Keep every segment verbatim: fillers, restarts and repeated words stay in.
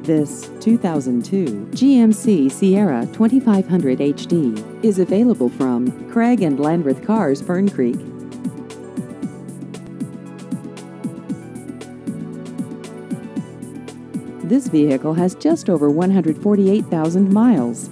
This two thousand two G M C Sierra twenty-five hundred H D is available from Craig and Landreth Cars, Fern Creek. This vehicle has just over one hundred forty-eight thousand miles.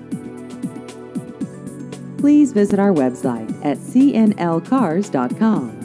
Please visit our website at c n l cars dot com.